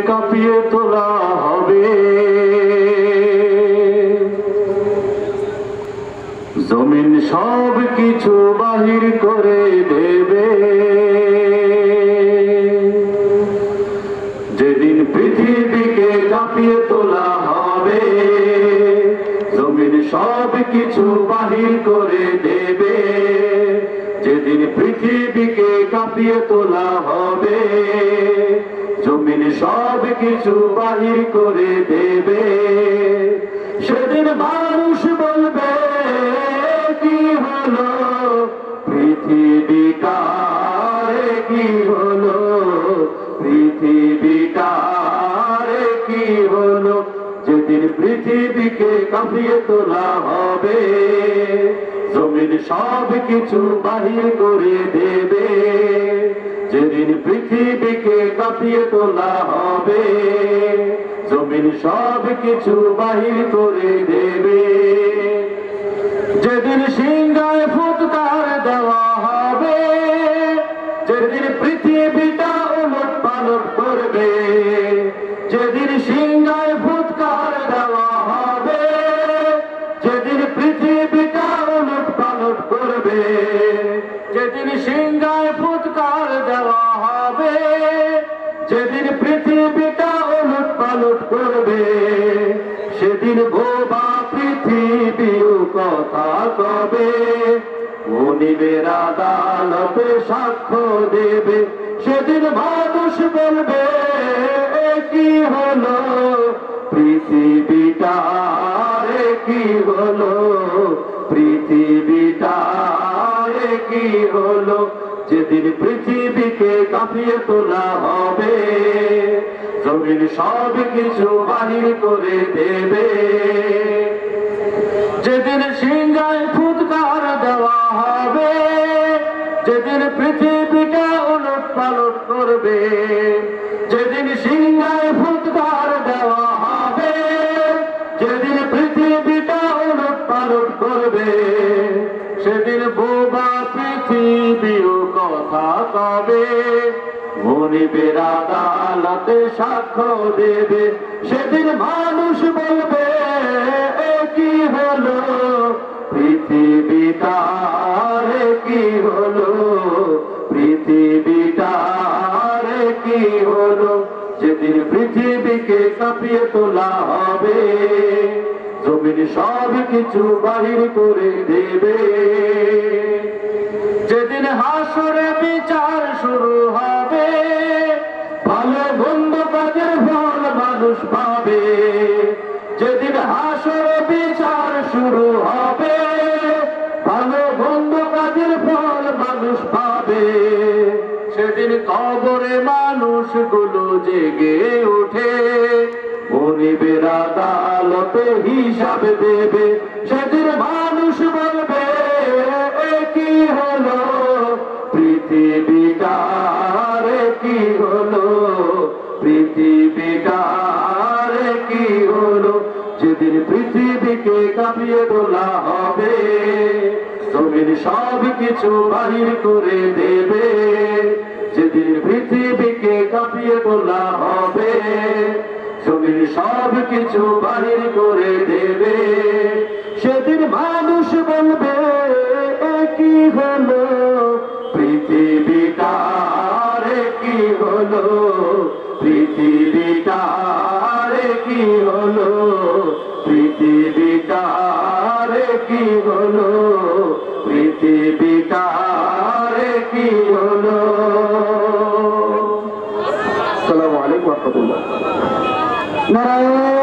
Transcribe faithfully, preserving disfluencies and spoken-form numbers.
কাঁপিয়ে তোলা হবে। জমিন সব কিছু বাহির করে দেবে। যেদিন পৃথিবীকে কাঁপিয়ে তোলা হবে, জমিন সব কিছু বাহির করে দেবে। যেদিন পৃথিবীকে কাঁপিয়ে তোলা হবে, জমিন সব কিছু বাহির করে দেবে। সেদিন মানুষ বলবে কি হলো পৃথিবীটারে, কি হলো পৃথিবীটারে, কি হলো। যেদিন পৃথিবীকে কাঁপিয়ে তোলা হবে, জমিন সব কিছু বাহির করে দেবে। যেদিন পৃথিবীকে কাঁপিয়ে তোলা হবে, জমিন সব কিছু বাহির করে দেবে। যেদিন সিংহায় ফুৎকার দেওয়া হবে, যেদিন পৃথিবীটা উলট পালট করবে। যেদিন সিংহায় ফুৎকার দেওয়া হবে, যেদিন পৃথিবীটা উলট পালট করবে। যেদিন সিংহায় ফুৎকার দেওয়া হবে, যেদিন পৃথিবীটা উলট পালট করবে। সেদিন বোবা পৃথিবীও কথা কবে, মনিবের আদালতে সাক্ষ্য দেবে। সেদিন মানুষ বলবে কি হলো পৃথিবীটারে, কি হলো পৃথিবীটারে, কি হলো। যেদিন পৃথিবীকে কাঁপিয়ে তোলা হবে, জমিন সব কিছু বাহির করে দেবে। যেদিন সিংহায় ফুৎকার দেওয়া হবে, যেদিন পৃথিবীটা উলট পালট করবে। যেদিন সিংহায় ফুৎকার দেওয়া হবে, যেদিন পৃথিবীটা উলট পালট করবে। সেদিন বোবা পৃথিবীও কথা কবে, মনিবের আদালতে সাক্ষ্য দেবে। সেদিন মানুষ বলবে কি হলো পৃথিবীটারে, কি হলো পৃথিবীটারে, কি হলো। যেদিন পৃথিবীকে কাঁপিয়ে তোলা হবে, জমিন সব কিছু বাহির করে দেবে। যেদিন হাসরে বিচার শুরু হবে, ভালো মন্দ কাজের ফল মানুষ পাবে। যেদিন হাসরে বিচার শুরু হবে, ভালো মন্দ কাজের ফল মানুষ পাবে। সেদিন কবরে মানুষগুলো জেগে উঠে, মনিবের আদালতে হিসাব দেবে। সেদিন মানুষ বলবে কি হলো পৃথিবীটারে, কি হলো পৃথিবীটারে, কি হলো। যেদিন পৃথিবীকে কাঁপিয়ে তোলা হবে, জমিন সব কিছু বাহির করে দেবে। যেদিন পৃথিবীকে কাঁপিয়ে তোলা হবে, জমিন সব কিছু বাহির করে দেবে। সেদিন মানুষ বলবে কি হলো পৃথিবীটারে, কি হলো পৃথিবীটারে, কি হলো পৃথিবীটারে, কি হলো পৃথিবীটারে, কি হলো। আসসালামু আলাইকুম ওয়া রাহমাতুল্লাহ। নারায়ণ